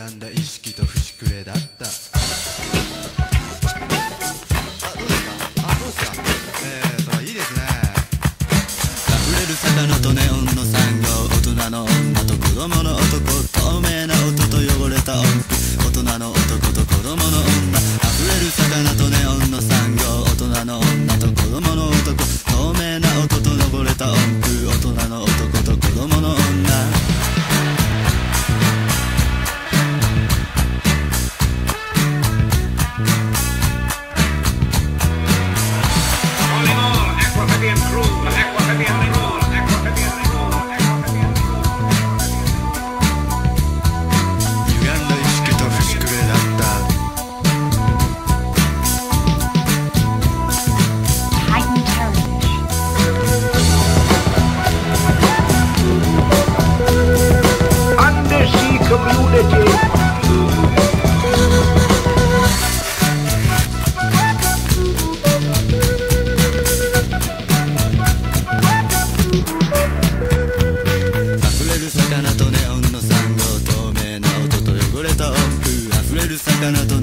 歪んだ意識と節くれだった。いいですね。溢れる魚とネオンの産業、大人の女と子供の男、透明な音と汚れた音符、大人の男と子供の女。溢れる魚とネオンの産業、大人の女と子供の男、透明な音と汚れた音符、大人の男と子供の女。魚とネオンの産業、透明な音と汚れた音符、溢れる魚と